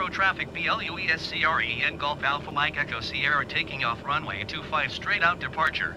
Aero traffic BLUESCRE Golf Alpha Mike Echo Sierra taking off runway 25 straight out departure.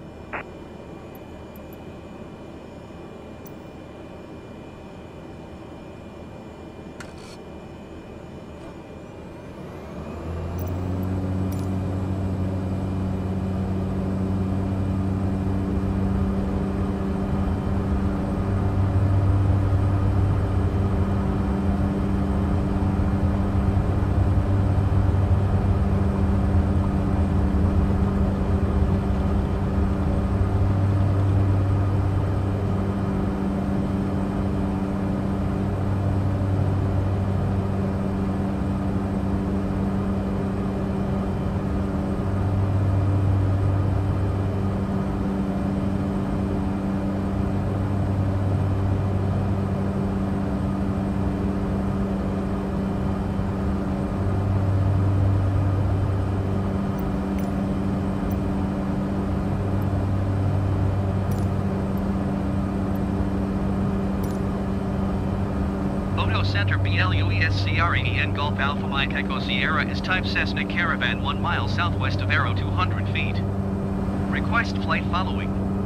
Center BLUESCRE Golf Alpha Mike Echo Sierra is type Cessna Caravan 1 mile southwest of Aero 200 feet. Request flight following.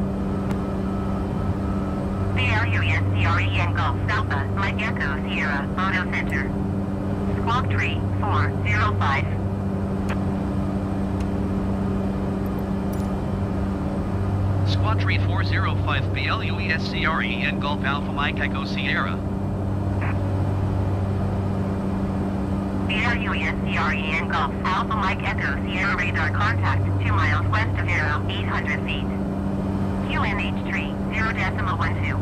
BLUESCRE Golf Alpha Mike Echo Sierra Auto Center. Squawk Tree 405. Squawk Tree 405 BLUESCRE Golf Alpha Mike Echo Sierra. BLUESCRE Golf Alpha Mike Echo Sierra radar contact 2 miles west of Aero 800 feet. QNH tree 0.12.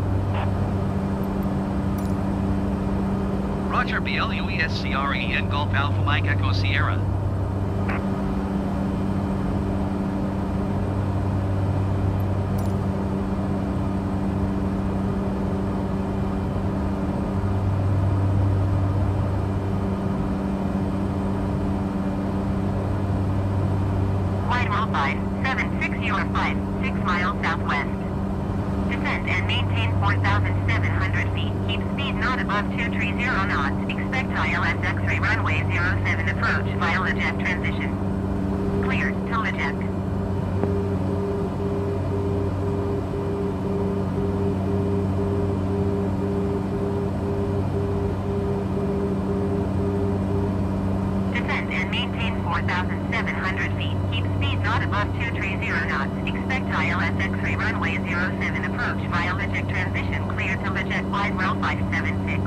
Roger BLUESCRE Golf Alpha Mike Echo Sierra. Line 76005, 6 miles southwest. Descend and maintain 4,700 feet. Keep speed not above 230 knots. Expect ILS X-ray runway 07 approach via LeJet transition. Cleared to LeJet. Descend and maintain 4,700 feet. Keep speed not above 230 knots. Expect ILS X-ray runway 07 approach via LeJet transition. Clear to LeJet wide row 576.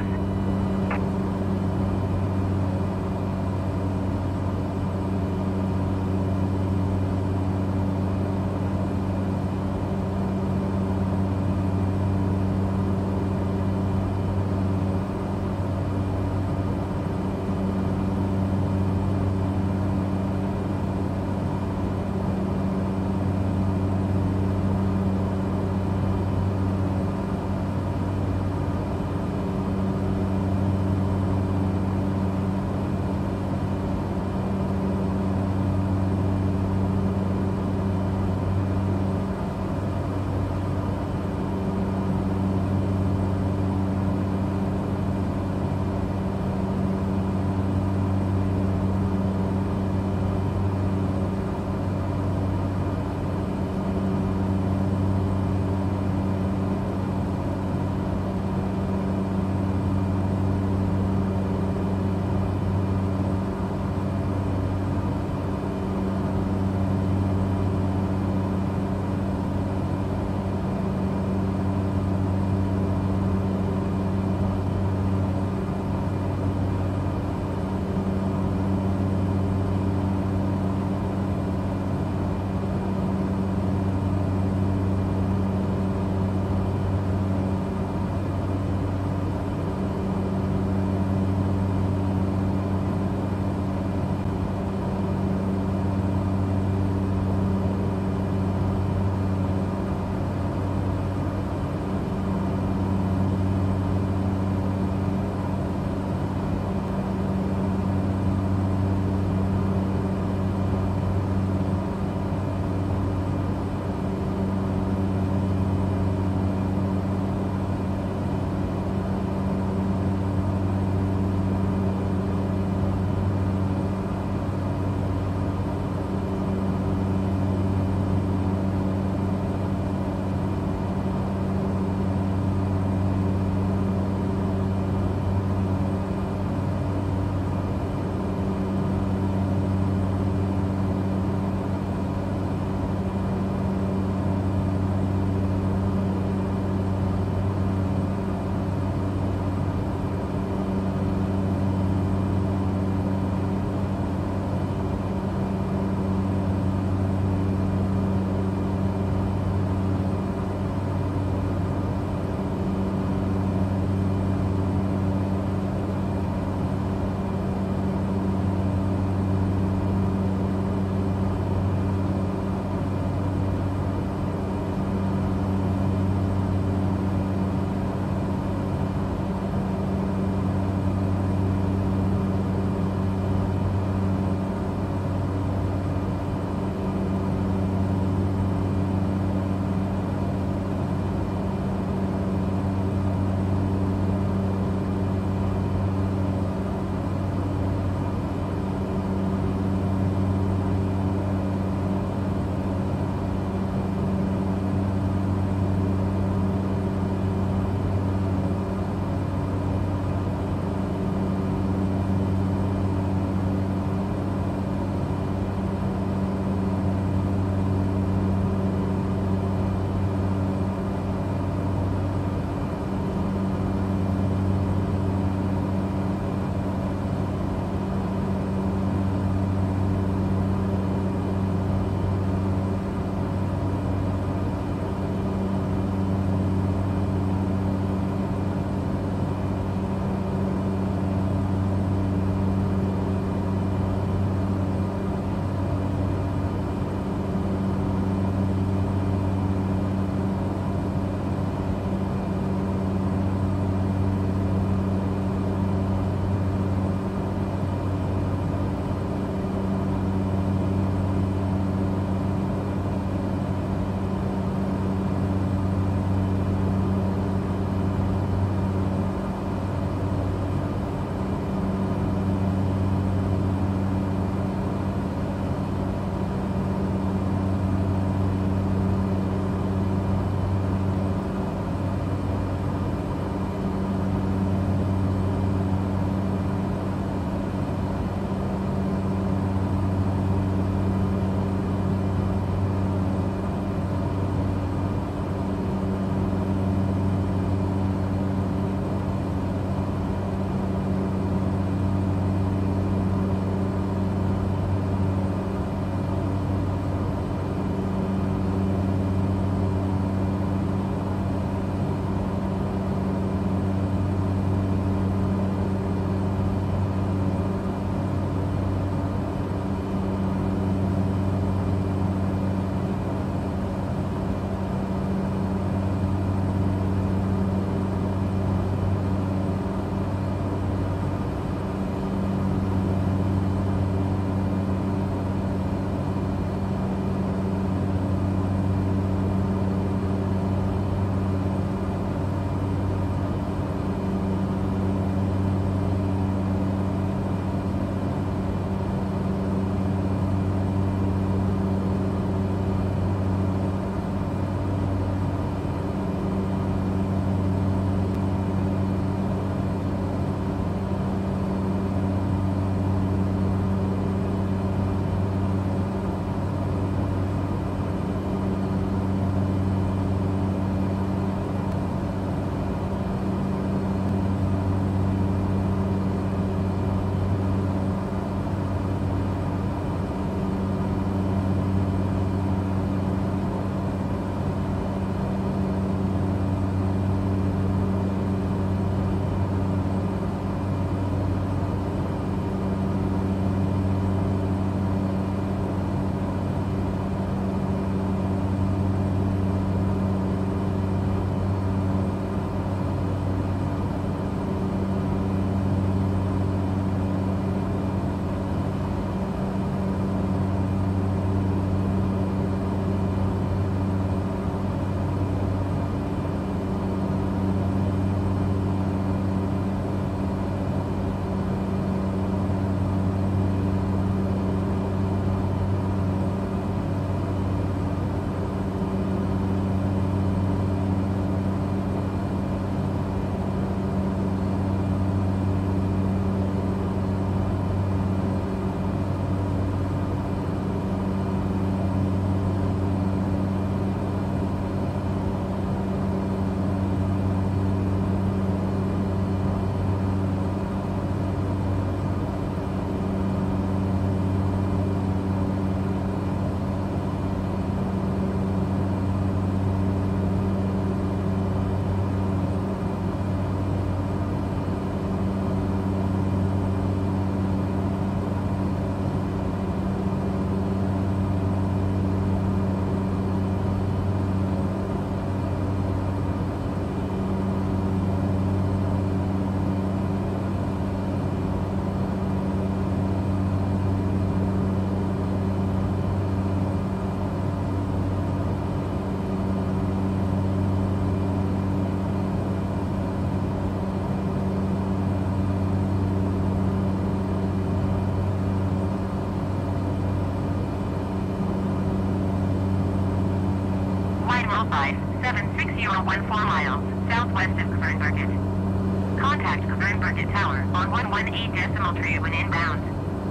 roll 5, 76014 miles, southwest of Kvernberget. Contact Kvernberget Tower on 118.3 when inbound.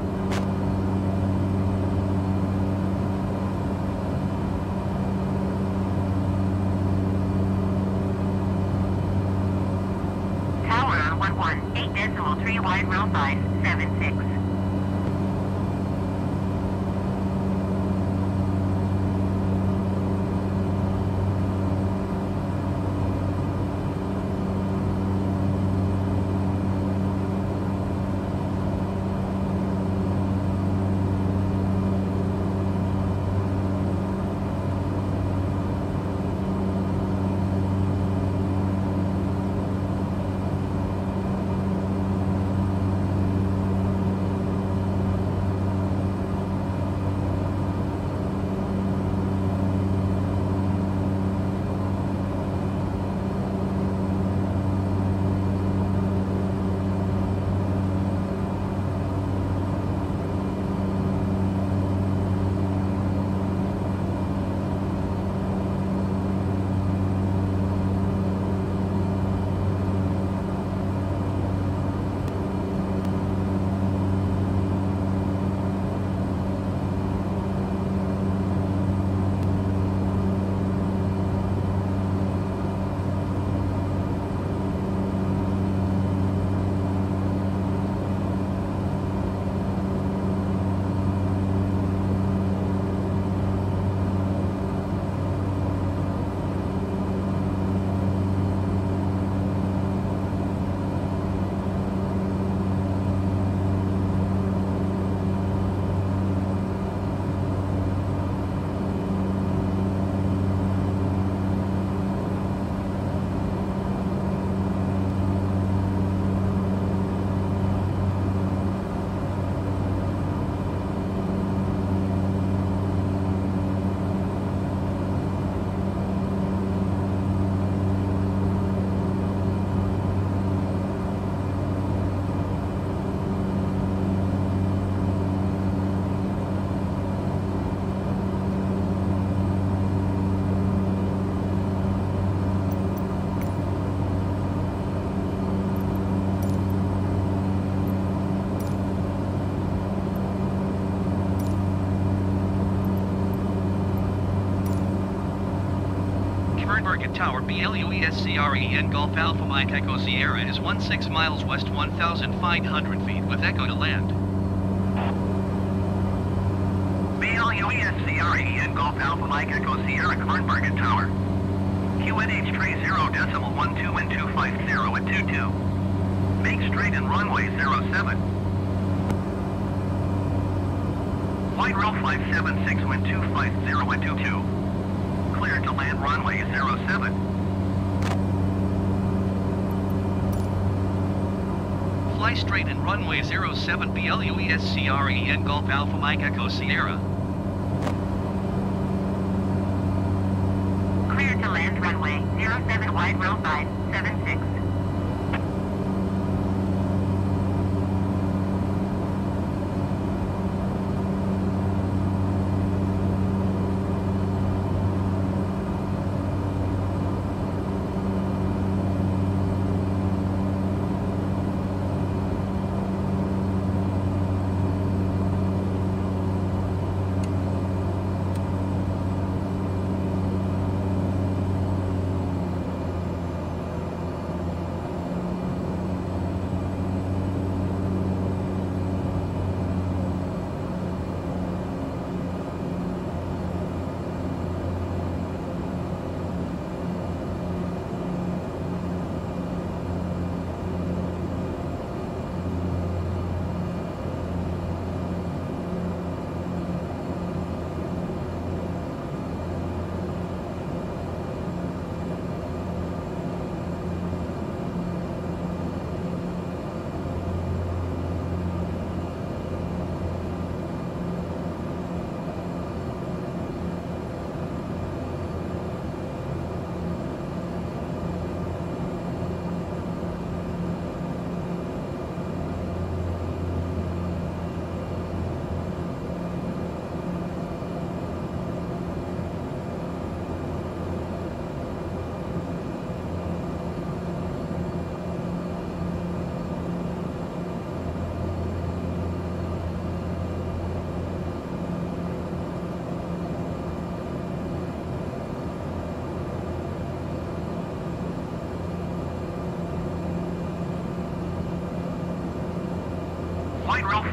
Tower on 118.3 wide roll 576. Kvernberget Tower, BLUESCREN Golf Alpha Mike Echo Sierra is 16 miles west 1,500 feet with Echo to land. BLUESCREN Golf Alpha Mike Echo Sierra Kvernberget Tower. QNH 30.12 and 250 at 22. Make straight and runway 07. White roll 576 wind 250 at 22. Cleared to land runway 07. Fly straight and runway 07 BLUESCREN Golf Alpha Mike Echo Sierra. Cleared to land runway 07 wide roll 576.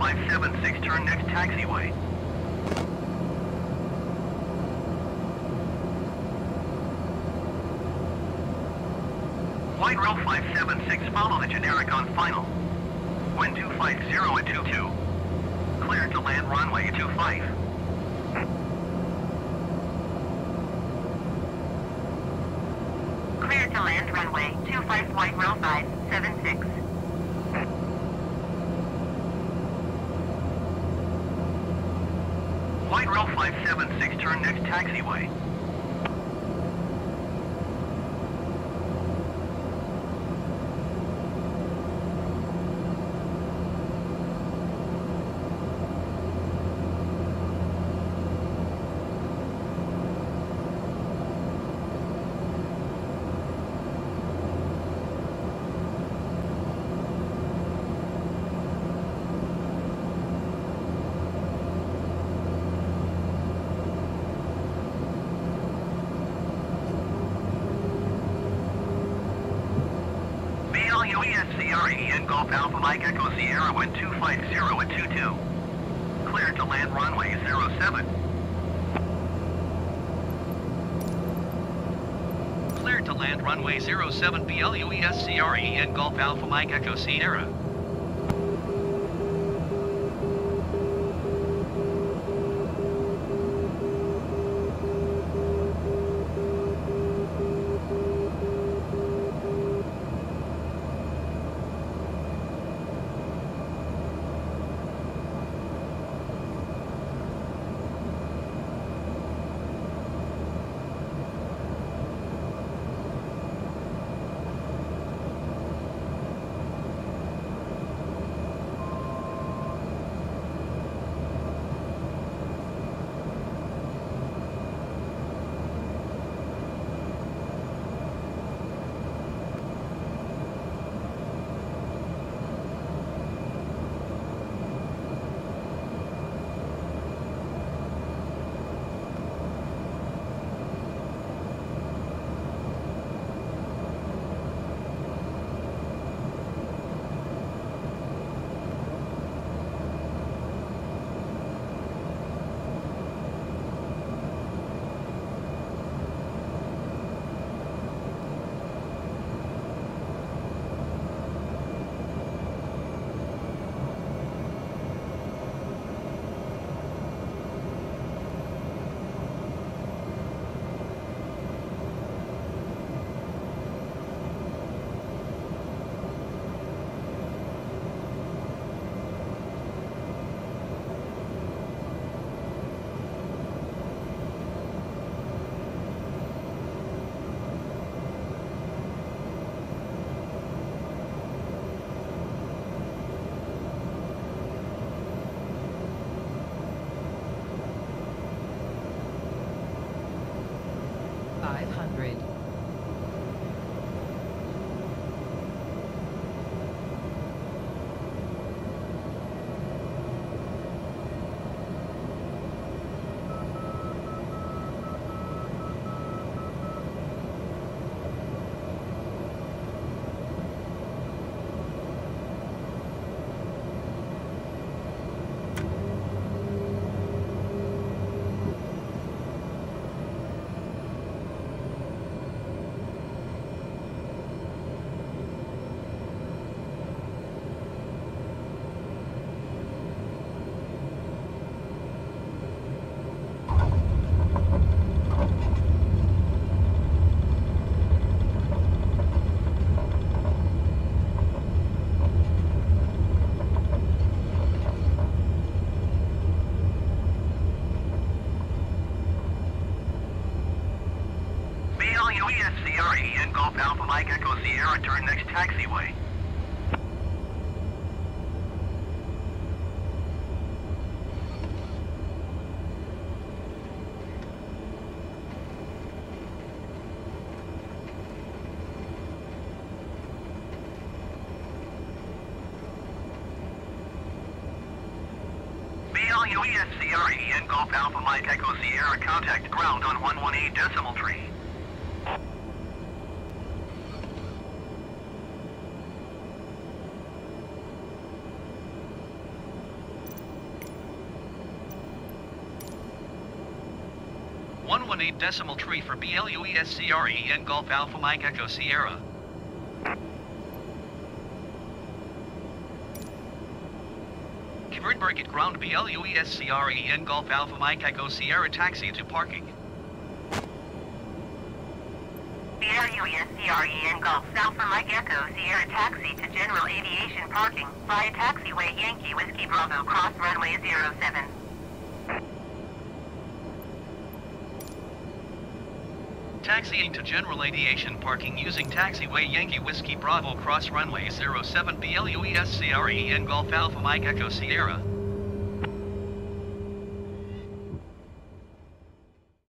0576, turn next taxiway. White row 576, follow the generic on final. Wind 250 at 22. Cleared to land runway 25. Clear to land runway 25 white row 576. White row 576, turn next taxiway. BLUESCRE Golf Alpha Mike Echo Sierra, wind 250 at 22. Cleared to land runway 07. Cleared to land runway 07 BLUESCRE and Golf Alpha Mike Echo Sierra. BLUESCRE and Golf Alpha Mike Echo Sierra, turn next taxiway. BLUESCRE and Golf Alpha Mike Echo Sierra, contact ground on 118.3. 8.3 for BLUESCRE and Golf Alpha Mike Echo Sierra. Kivernberg at ground BLUESCRE and Golf Alpha Mike Echo Sierra taxi to parking. BLUESCRE and Golf Alpha Mike Echo Sierra taxi to general aviation parking via taxiway Yankee Whiskey Bravo cross runway 07. Taxiing to general aviation parking using taxiway Yankee Whiskey Bravo cross runway 07 BLUESCRE and Golf Alpha Mike Echo Sierra.